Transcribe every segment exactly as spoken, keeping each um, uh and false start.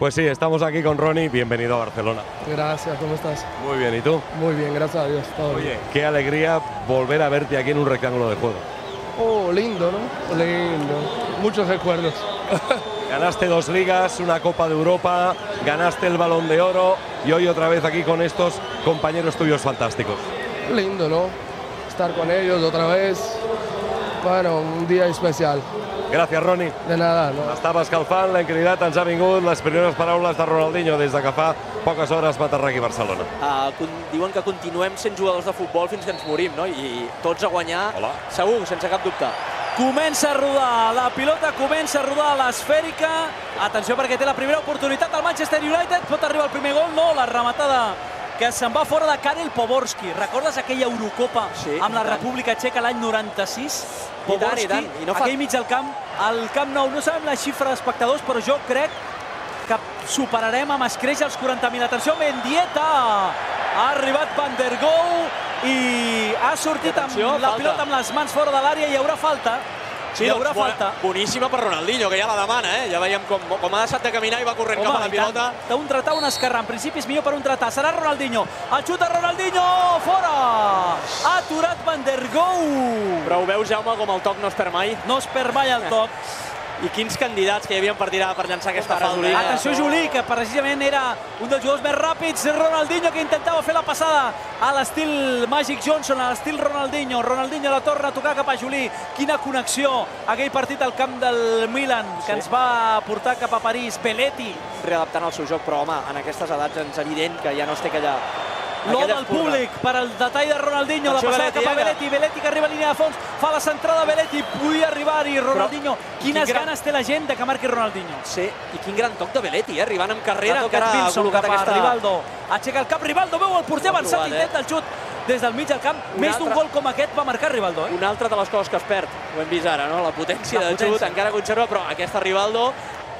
Pues sí, estamos aquí con Ronnie. Bienvenido a Barcelona. Gracias, ¿cómo estás? Muy bien, ¿y tú? Muy bien, gracias a Dios. Todo Oye, bien. qué alegría volver a verte aquí en un rectángulo de juego. Oh, lindo, ¿no? Lindo. Muchos recuerdos. Ganaste dos ligas, una Copa de Europa, ganaste el Balón de Oro y hoy otra vez aquí con estos compañeros tuyos fantásticos. Lindo, ¿no? Estar con ellos otra vez. Bueno, un día especial. Gràcies, Roni. De nada, no? Estava escalfant, la increïbilitat ens ha vingut les primeres paraules de Ronaldinho des de que fa poques hores va aterrar aquí a Barcelona. Uh, diuen que continuem sent jugadors de futbol fins que ens morim, no? I tots a guanyar, Hola. segur, sense cap dubte. Comença a rodar, la pilota comença a rodar a l'esfèrica. Atenció perquè té la primera oportunitat el Manchester United. Pot arribar el primer gol? No, la rematada que se'n va fora de Karel Poborski. Recordes aquella Eurocopa sí, amb la República Txeca l'any noranta-sis? I tant, i tant. I no fa... aquell mig al camp, al Camp Nou. No sabem la xifra d'espectadors, però jo crec que superarem amb escreix els quaranta mil. Atenció, Mendieta! Ha arribat Van der Gouw i ha sortit amb la pilota amb les mans fora de l'àrea i hi haurà falta. Sí, hi haurà doncs, falta. Boníssima per Ronaldinho, que ja la demana, eh? Ja veiem com, com ha deixat de caminar i va corrent cap a la pilota. D'un dretà a un esquerrà. En principi és millor per un dretà. Serà Ronaldinho. El xut de Ronaldinho! Fora! Ha aturat Van der Gouw. Però ho veus, Jaume, com el toc no es perd mai? No es perd mai el toc. I quins candidats que hi havia per tirar per llançar aquesta falta. Atenció, Juli, que precisament era un dels jugadors més ràpids. Ronaldinho, que intentava fer la passada a l'estil Magic Johnson, a l'estil Ronaldinho. Ronaldinho la torna a tocar cap a Juli. Quina connexió aquell partit al camp del Milan, que ens va portar cap a París. Belletti. Readaptant el seu joc, però home, en aquestes edats és evident que ja no es té aquella... L'o del públic per al detall de Ronaldinho, la passada cap a Belletti, Belletti que arriba a línia de fons, fa la centrada Belletti, pugui arribar-hi Ronaldinho. Quines ganes té la gent de que marqui Ronaldinho. Sí, i quin gran toc de Belletti, eh? Arribant amb carrera, encara ha col·locat aquesta... Rivaldo, aixeca el cap, Rivaldo, veu el porter avançat, intenta el xut des del mig del camp. Més d'un gol com aquest va marcar Rivaldo. Una altra de les coses que es perd, ho hem vist ara, no? La potència de xut encara conserva, però aquesta Rivaldo...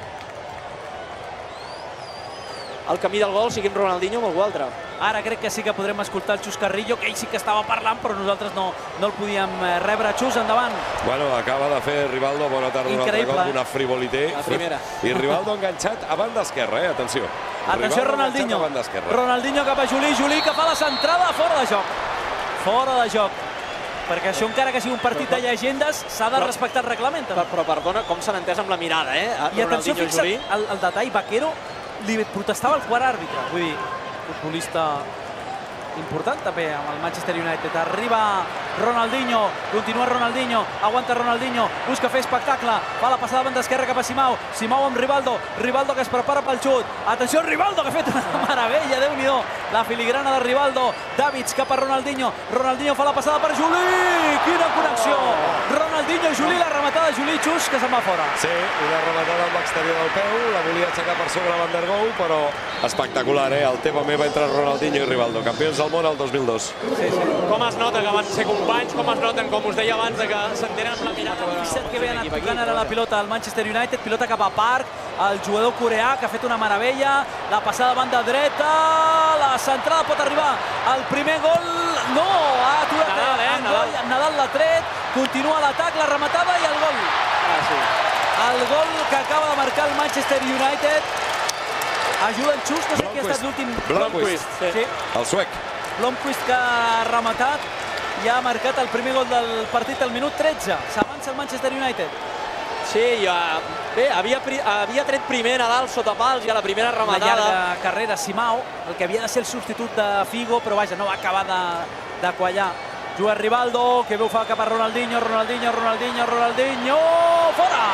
El camí del gol, sigui amb Ronaldinho o amb algú altre. Ara crec que sí que podrem escoltar el Xus Carrillo, que ell sí que estava parlant, però nosaltres no, no el podíem rebre. Xus, endavant. Bueno, acaba de fer Rivaldo, bona tarda, un altre cop, una frivolité. La primera. I Rivaldo enganxat a banda esquerra, eh? Atenció. Atenció, Ronaldinho. Ronaldinho cap a Juli, Juli que fa la centrada fora de joc. Fora de joc. Perquè això, encara que sigui un partit de llegendes, s'ha de respectar el reglament. Però perdona, com s'han entès amb la mirada, eh? I atenció, fixa't, el, el detall, Vaquero li protestava el quart àrbitre. Vull dir, futbolista important també amb el Manchester United. Arriba Ronaldinho, continua Ronaldinho, aguanta Ronaldinho, busca fer espectacle, fa la passada banda esquerra cap a Simao, Simao amb Rivaldo, Rivaldo que es prepara pel xut. Atenció, Rivaldo que ha fet una meravella, Déu-n'hi-do, la filigrana de Rivaldo. Davids cap a Ronaldinho, Ronaldinho fa la passada per Juli, quina connexió! Ronaldinho, Juli, la rematada de Juli, Xus, que se'n va fora. Sí, una rematada amb l'exterior del peu, la volia aixecar per sobre Van der Gouw, però espectacular, eh? El tema meva entre Ronaldinho i Rivaldo, campions del món el dos mil dos. Sí, sí. Com es nota que van ser companys, com es noten, com us deia abans, que s'entenen amb la mirada. Fixa't que ve anat tocant ara la pilota al Manchester United, pilota cap a Park, el jugador coreà que ha fet una meravella, la passada a banda dreta, la centrada pot arribar al primer gol, no, ha aturat Nadal, eh? Nadal. Nadal l'ha tret, continua l'atac, la rematada i el gol. Ah, sí. El gol que acaba de marcar el Manchester United. Ajuda el Xus, no sé qui ha estat l'últim. Blomqvist, sí. El suec. Blomqvist que ha rematat i ha marcat el primer gol del partit al minut tretze. S'avança el Manchester United. Sí, ja... bé, havia, havia tret primer Nadal sota pals i a la primera rematada. La llarga carrera, Simao, el que havia de ser el substitut de Figo, però vaja, no va acabar de, de quallar. Juga Rivaldo, que veu fa cap a Ronaldinho, Ronaldinho, Ronaldinho, Ronaldinho, fora!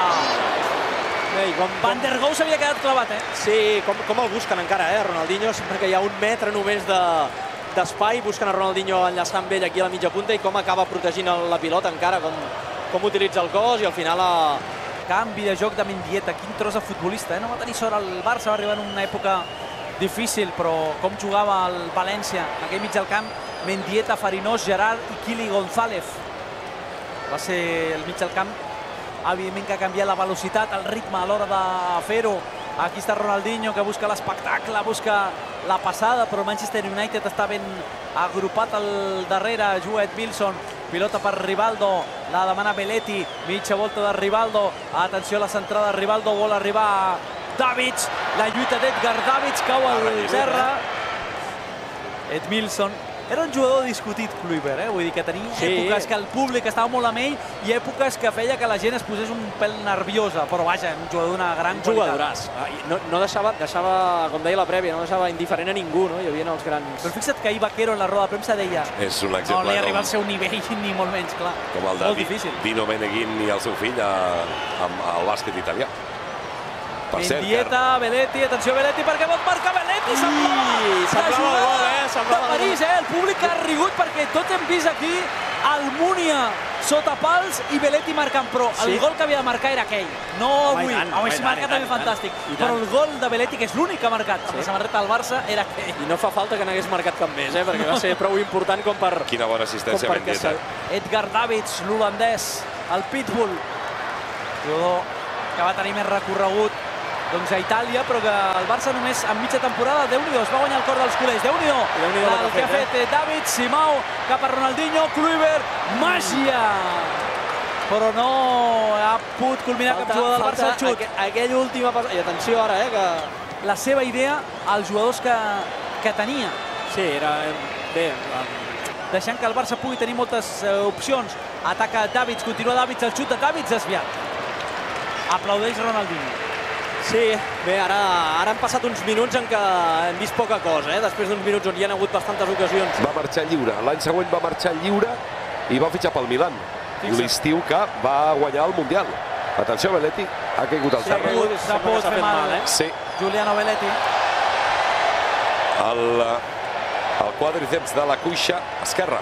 Ei, com, Van der Gouw s'havia quedat clavat, eh? Sí, com, com el busquen encara, eh, Ronaldinho, sempre que hi ha un metre només de d'espai, busquen a Ronaldinho enllaçant amb ell aquí a la mitja punta i com acaba protegint la pilota encara, com, com utilitza el cos i al final a... Canvi de joc de Mendieta, quin tros de futbolista, eh? No va tenir sort el Barça, va arribar en una època difícil, però com jugava el València, aquell mig del camp, Mendieta, Farinós, Gerard i Kili González. Va ser el mig del camp, evidentment que ha canviat la velocitat, el ritme a l'hora de fer-ho. Aquí està Ronaldinho, que busca l'espectacle, busca la passada, però Manchester United està ben agrupat al darrere. Juga Ed Wilson, pilota per Rivaldo, la demana Belletti, mitja volta de Rivaldo, atenció a la centrada de Rivaldo, vol arribar Davids, la lluita d'Edgar Davids, cau al terra. Edmilson. Era un jugador discutit, Kluivert, eh? Vull dir que tenia èpoques que el públic estava molt amb ell i èpoques que feia que la gent es posés un pèl nerviosa, però vaja, un jugador d'una gran qualitat. Jugadoràs. No, no deixava, deixava, com deia la prèvia, no deixava indiferent a ningú, no? Hi havia els grans... Però fixa't que ahir Vaquero en la roda de premsa deia és un exemple, no li arriba al seu nivell ni molt menys, clar. Com el de Dino Meneghin i el seu fill al bàsquet italià. Mendieta, Belletti, atenció Belletti perquè pot marcar Belletti, semblava el gol, eh? De París, eh? El públic ha rigut perquè tots hem vist aquí el Múnia sota pals i Belletti marcant, però el gol que havia de marcar era aquell, no avui. Avui s'ha marcat també fantàstic, però el gol de Belletti, que és l'únic que ha marcat amb la samarreta del Barça, era aquell. I no fa falta que n'hagués marcat cap més, eh? Perquè va ser prou important com per... Quina bona assistència Mendieta. Edgar Davids, l'holandès, el pitbull, jugador que va tenir més recorregut doncs a Itàlia, però que el Barça només en mitja temporada, Déu-n'hi-do, es va guanyar el cor dels culers. Déu-n'hi-do el que ha fet David, Simao, cap a Ronaldinho, Kluivert, màgia! Però no ha pogut culminar cap jugador del Barça el xut. Aquell últim... I atenció ara, eh, que... La seva idea, els jugadors que tenia. Sí, era... Bé... Deixant que el Barça pugui tenir moltes opcions. Ataca Davids, continua Davids, el xut de Davids desviat. Aplaudeix Ronaldinho. Sí, bé, ara han passat uns minuts en què hem vist poca cosa, eh? Després d'uns minuts on hi ha hagut bastantes ocasions. Va marxar lliure, l'any següent va marxar lliure i va fitxar pel Milan. L'estiu que va guanyar el Mundial. Atenció, Belletti, ha caigut al terra. S'ha pogut fer mal, eh? Sí. Giuliano Belletti. El quadríceps de la cuixa esquerra.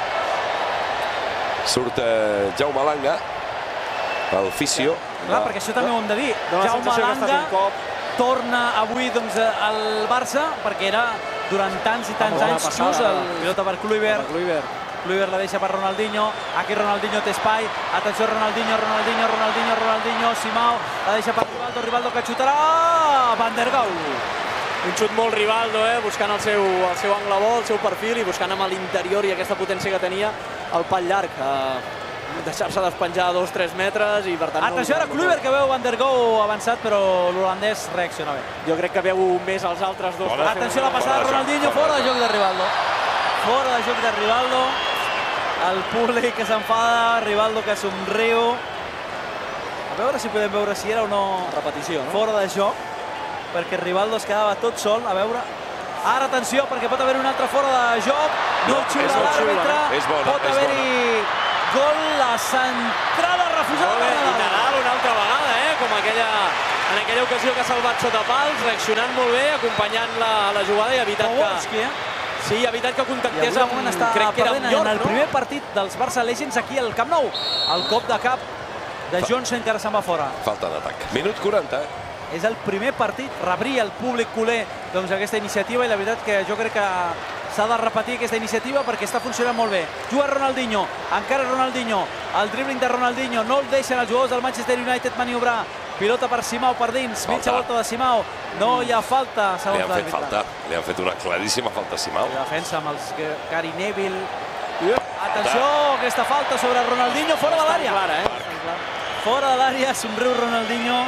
Surt Jaume Langa, el fisio. Clar, perquè això també ho hem de dir. Jaume Langa torna avui al Barça, perquè era durant tants i tants anys xus, el pilota per Kluivert. Kluivert la deixa per Ronaldinho. Aquí Ronaldinho té espai. Atenció, Ronaldinho, Ronaldinho, Ronaldinho, Ronaldinho, Simao. La deixa per Rivaldo, Rivaldo que xutarà. Van der Gaal. Un xut molt Rivaldo, eh? Buscant el seu angle bo, el seu perfil i buscant amb l'interior i aquesta potència que tenia el pal llarg. Deixar-se despenjar a dos o tres metres i per tant... Atenció, ara Kluivert que veu Van der Gaal avançat, però l'holandès reacciona bé. Jo crec que veu més els altres dos. Atenció a la passada de Ronaldinho, fora de joc de Rivaldo. Fora de joc de Rivaldo. El públic que s'enfada, Rivaldo que somriu. A veure si podem veure si era o no repetició, no? Fora de joc, perquè Rivaldo es quedava tot sol, a veure... Ara, atenció, perquè pot haver-hi un altre fora de joc. No xiula l'àrbitre. Pot haver-hi gol, la centrada refusada per Nadal. I Nadal una altra vegada, eh? Com en aquella ocasió que ha salvat sota pals, reaccionant molt bé, acompanyant la jugada i ha evitat que... Sí, ha evitat que contactés amb... Crec que era amb York, no? En el primer partit dels Barça Legends aquí al Camp Nou. El cop de cap de Johnson encara se'n va fora. Falta d'atac. Minut quaranta, eh? És el primer partit, rebria el públic culer aquesta iniciativa i la veritat que jo crec que s'ha de repetir aquesta iniciativa perquè està funcionant molt bé. Juga Ronaldinho, encara Ronaldinho, el dribbling de Ronaldinho, no el deixen els jugadors del Manchester United maniobrar. Pilota per Simao per dins, mitja volta de Simao, no hi ha falta segons l'àrbitre. Li han fet falta, li han fet una claríssima falta a Simao. Defensa amb els Gary Neville. Atenció, aquesta falta sobre Ronaldinho, fora de l'àrea. Fora de l'àrea, somriu Ronaldinho.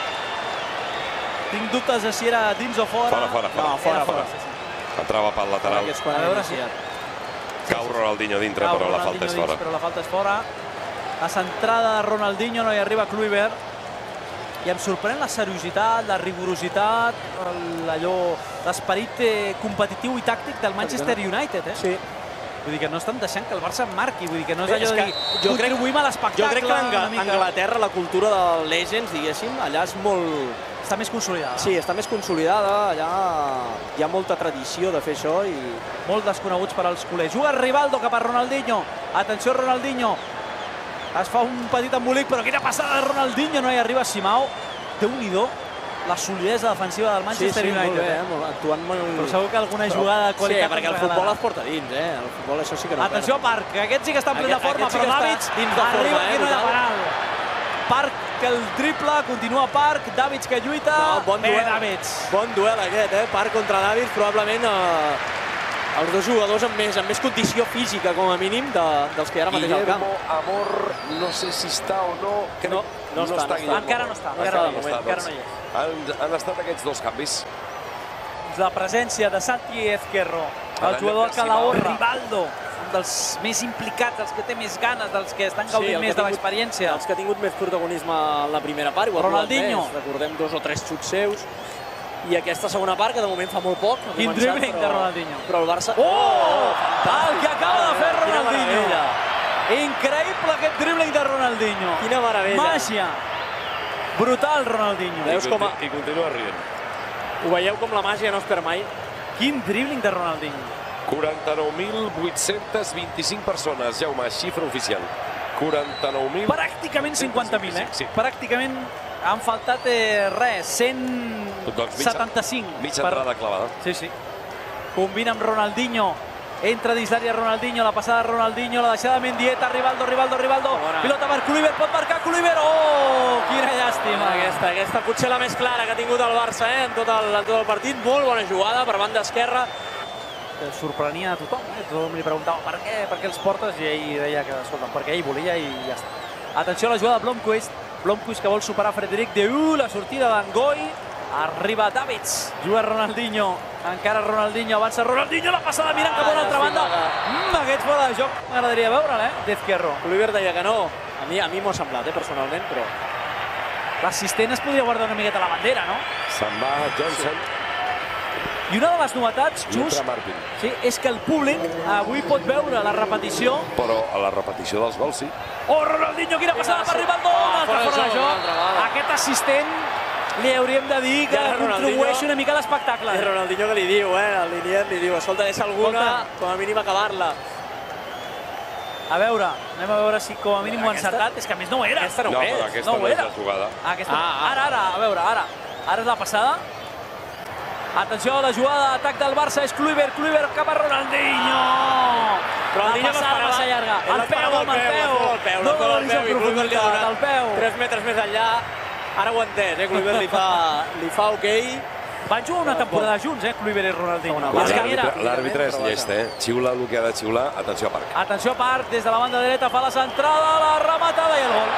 Tinc dubtes de si era dins o fora. Fora, fora, fora. No, fora, fora. Entrava pel lateral. A veure si... Cau Ronaldinho dintre, però la falta és fora. Però la falta és fora. La centrada de Ronaldinho, no hi arriba Kluivert. I em sorprèn la seriositat, la rigorositat, l'esperit competitiu i tàctic del Manchester United, eh? Sí. Vull dir que no estan deixant que el Barça marqui, vull dir que no és allò de dir contribuïm a l'espectacle. Jo crec que a Anglaterra la cultura de Legends, diguéssim, allà és molt... Està més consolidada. Sí, està més consolidada, allà hi ha molta tradició de fer això i... Molt desconeguts per als culers. Juga Rivaldo cap a Ronaldinho. Atenció Ronaldinho. Es fa un petit embolic, però quina passada de Ronaldinho, no hi arriba Simao. Déu-n'hi-do la solidesa defensiva del Manchester United. Sí, sí, molt bé, actuant molt... Però segur que alguna jugada de qualitat... Sí, perquè el futbol es porta dins, eh? El futbol això sí que no... Atenció a Park, que aquest sí que està en plena forma, però Davids arriba aquí no hi ha penal. Park que el triple, continua Park, Davids que lluita... Bé, Davids. Bon duel aquest, eh? Park contra Davids, probablement els dos jugadors amb més, amb més condició física, com a mínim, dels que hi ha ara mateix al camp. Guillermo Amor, no sé si està o no... No, No està, no està. Encara no està, encara no hi és. Encara no hi és. Han estat aquests dos canvis. La presència de Santi Ezquerro, el jugador de Calahorra, Rivaldo, un dels més implicats, dels que té més ganes, dels que estan gaudint més de l'experiència. Els que ha tingut més protagonisme en la primera part. Ronaldinho. Recordem dos o tres xuts seus. I aquesta segona part, que de moment fa molt poc. Quin dribbling de Ronaldinho. Però el Barça... Oh! El que acaba de fer Ronaldinho. Increïble aquest dribbling de Ronaldinho. Quina meravella. Màgia. Brutal, Ronaldinho. Veus com a... I continua rient. Ho veieu com la màgia no es perd mai? Quin dribbling de Ronaldinho. quaranta-nou mil vuit-cents vint-i-cinc persones, Jaume, xifra oficial. quaranta-nou mil... Pràcticament cinquanta mil, eh? Sí. Pràcticament han faltat eh, res, cent setanta-cinc. Mitja entrada clavada. Sí, sí. Combina amb Ronaldinho. Entra dins l'àrea Ronaldinho, la passada Ronaldinho, la deixada de Mendieta, Rivaldo, Rivaldo, Rivaldo. Pilota per Kluivert, pot marcar Kluivert. Oh, quina llàstima. Aquesta, aquesta potser la més clara que ha tingut el Barça eh, en, tot el, en tot el partit. Molt bona jugada per banda esquerra. Sorprenia a tothom, eh? Tothom li preguntava per què, per què els portes, i ell deia que, escolta, perquè ell volia i ja està. Atenció a la jugada de Blomqvist, Blomqvist que vol superar Frederic Deu, la sortida d'Angoi, arriba Davids, juga Ronaldinho, encara Ronaldinho, avança Ronaldinho, la passada mirant cap a una altra banda. Mm, aquest fora de joc, m'agradaria veure'l, eh, d'Ezquerro. Kluivert deia que no, a mi, a mi m'ho ha semblat, eh, personalment, però... L'assistent es podria guardar una miqueta la bandera, no? Se'n va Johnson. I una de les novetats, Xus, sí, és que el públic avui pot veure la repetició. Però a la repetició dels gols, sí. Oh, Ronaldinho, quina passada per Rivaldo! Un altre fora de joc. Aquest assistent li hauríem de dir que contribueix una mica a l'espectacle. És Ronaldinho que li diu, eh, el Linier li diu, escolta, és alguna, com a mínim acabar-la. A veure, anem a veure si com a mínim ho ha encertat. És que a més no ho era. Aquesta no ho és. No, però aquesta no és la jugada. Ara, ara, a veure, ara. Ara és la passada. Atenció a la jugada d'atac del Barça, és Kluivert, Kluivert cap a Ronaldinho. Ronaldinho la passada massa llarga. El peu, home, el peu. No donis a profunditat, el peu. tres metres més enllà. Ara ho ha entès, eh? Kluivert li fa, li fa ok. Van jugar una temporada junts, eh? Kluivert i Ronaldinho. L'àrbitre és llest, eh? Xiula el que ha de xiular. Atenció a Parc. Atenció a Parc, des de la banda dreta, fa la centrada, la rematada i el gol.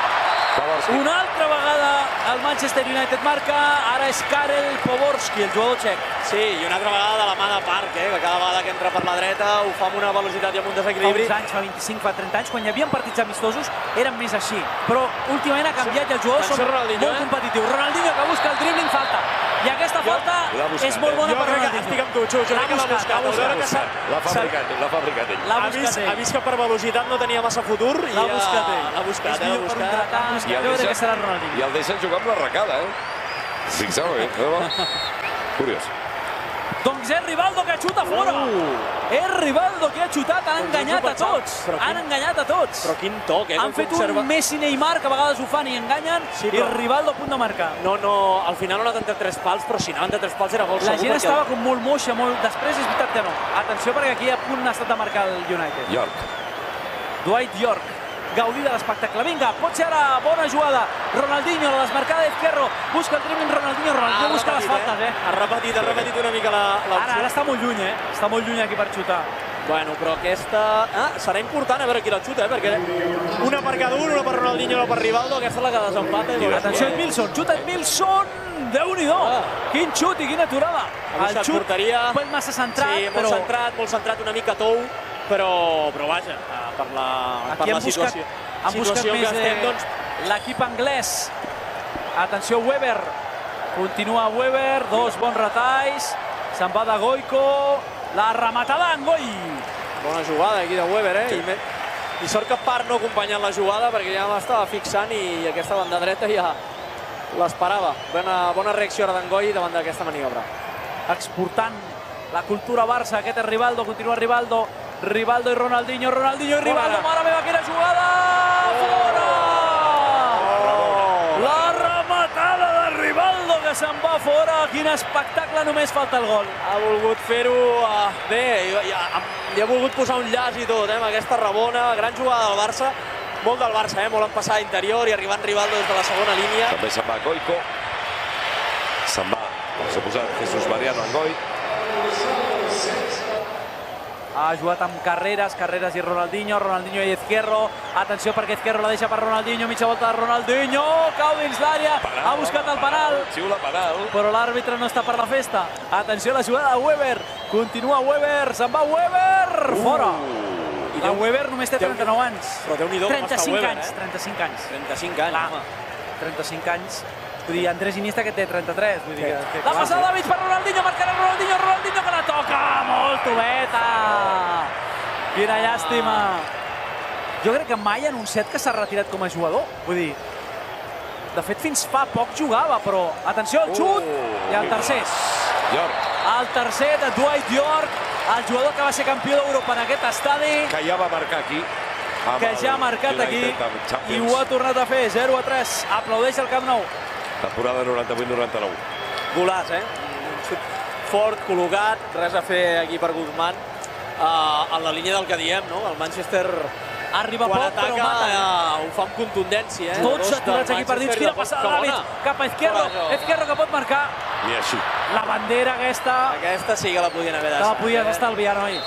Una altra vegada el Manchester United marca, ara és Karel Poborski, el jugador txec. Sí, i una altra vegada de la mà de Parc, eh, que cada vegada que entra per la dreta ho fa amb una velocitat i amb un desequilibri. Fa uns anys, fa vint-i-cinc, fa trenta anys, quan hi havia partits amistosos, eren més així. Però últimament ha canviat i els jugadors són molt competitius. Ronaldinho que busca el dribbling, falta. I aquesta falta és molt bona per Ronaldinho. Estic amb tu, Xus, jo crec que l'ha buscat. L'ha fabricat, l'ha fabricat ell. Ha vist que per velocitat no tenia massa futur i l'ha buscat ell. L'ha buscat, l'ha buscat. Jo crec que serà Ronaldinho. I el deixen jugar amb la arracada, eh? Fixeu, eh? Curiós. Doncs és Rivaldo que xuta fora. És Rivaldo que ha xutat, han enganyat a tots. Han enganyat a tots. Però quin toc, eh? Han fet un Messi Neymar, que a vegades ho fan i enganyen, i Rivaldo a punt de marcar. No, no, al final no ha anat entre tres pals, però si anaven entre tres pals era gol segur. La gent estava com molt moixa, molt... Després és veritat que no. Atenció, perquè aquí a punt ha estat de marcar el United. York. Dwight York. Gaudir de l'espectacle. Vinga, pot ser ara bona jugada. Ronaldinho, la desmarcada d'Ezquerro. Busca el dribbling Ronaldinho. Ronaldinho busca les faltes, eh? Ha repetit, ha repetit una mica l'opció. Ara, ara està molt lluny, eh? Està molt lluny aquí per xutar. Bueno, però aquesta... Ah, serà important a veure qui la xuta, eh? Perquè una per cada un, una per Ronaldinho, una per Rivaldo. Aquesta és la que desempata. Atenció, Edmilson. Xuta Edmilson. Déu-n'hi-do. Quin xut i quina aturada. El xut pot massa centrat, però... Sí, molt centrat, molt centrat, una mica tou. Però, però vaja, per la, per la situació, han buscat situació més que estem, doncs... l'equip anglès. Atenció, Weber. Continua Weber, dos bons retalls. Se'n va de Goico. La rematada en Goi. Bona jugada aquí de Weber, eh? I, me... I sort que Parc no ha acompanyat la jugada perquè ja m'estava fixant i aquesta banda dreta ja l'esperava. Bona, bona reacció ara d'en Goi davant d'aquesta maniobra. Exportant la cultura Barça, aquest és Rivaldo, continua Rivaldo. Rivaldo i Ronaldinho, Ronaldinho i Rivaldo, mare meva, quina jugada! Fora! La rematada de Rivaldo que se'n va fora, quin espectacle, només falta el gol. Ha volgut fer-ho bé, li ha volgut posar un llaç i tot, amb aquesta rabona, gran jugada del Barça, molt del Barça, molt en passada interior i arribant Rivaldo des de la segona línia. També se'n va Goico, se'n va, per suposat, Jesús Mariano Angoi. ha jugat amb Carreras, Carreras i Ronaldinho, Ronaldinho i Izquierdo. Atenció perquè Izquierdo la deixa per Ronaldinho, mitja volta de Ronaldinho, cau dins l'àrea, ha buscat el penal, però l'àrbitre no està per la festa. Atenció a la jugada de Weber, continua Weber, se'n va Weber, fora. La Weber només té trenta-nou anys. Però Déu-n'hi-do com està Weber, eh? trenta-cinc anys. trenta-cinc anys, home. trenta-cinc anys. Vull dir, Andrés Iniesta que té trenta-tres. Vull dir que... La passada de mig per Ronaldinho, marcarà Ronaldinho, Ronaldinho que la toca! Molt tubeta! Quina llàstima! Jo crec que mai ha anunciat que s'ha retirat com a jugador. Vull dir, de fet, fins fa poc jugava, però... Atenció, el xut! I el tercer. El tercer de Dwight York, el jugador que va ser campió d'Europa en aquest estadi. Que ja va marcar aquí. Que ja ha marcat aquí i ho ha tornat a fer, zero a tres. Aplaudeix el Camp Nou. Temporada noranta-vuit noranta-nou. Golàs, eh? Un xut fort, col·locat, res a fer aquí per Guzmán. En la línia del que diem, no? El Manchester... Arriba poc, però mata. Ho fa amb contundència, eh? Tots aturats aquí per dins. Quina passada de mig cap a Izquierdo. Izquierdo que pot marcar. Ni així. La bandera aquesta... Aquesta sí que la podien haver deixat. La podies estalviar, noi.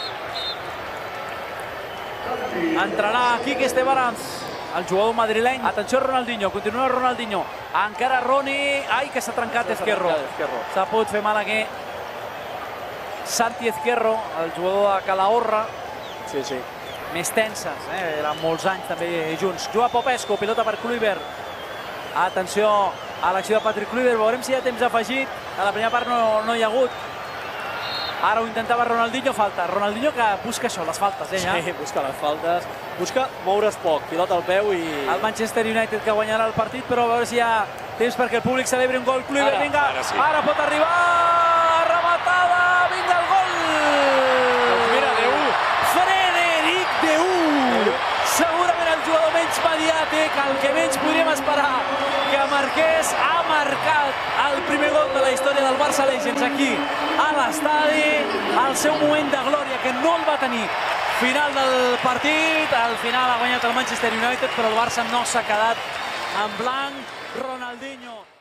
Entrarà Quique Estebanez, el jugador madrileny. Atenció Ronaldinho, continua Ronaldinho. Encara Roni. Ai, que s'ha trencat Izquierdo. S'ha pogut fer mal aquí. Santi Izquierdo, el jugador de Calahorra. Sí, sí. Més tenses, eh? Eren molts anys també junts. Juga Popesco, pilota per Kluivert. Atenció a l'acció de Patrick Kluivert. Veurem si hi ha temps afegit. A la primera part no, no hi ha hagut. Ara ho intentava Ronaldinho, falta. Ronaldinho que busca això, les faltes, eh? Ja? Sí, busca les faltes. Busca moure's poc, pilota al peu i... El Manchester United que guanyarà el partit, però a veure si hi ha temps perquè el públic celebri un gol. Kluivert, Ara, vinga, ara, sí. ara pot arribar. Rematada, vinga el gol. Doncs mira, de u. Frederic de u. Segurament el jugador menys mediàtic, el que menys podríem esperar que marqués, ha marcat el primer gol de la història del Barça Legends aquí a l'estadi, el seu moment de glòria que no el va tenir. Final del partit, al final ha guanyat el Manchester United, però el Barça no s'ha quedat en blanc. Ronaldinho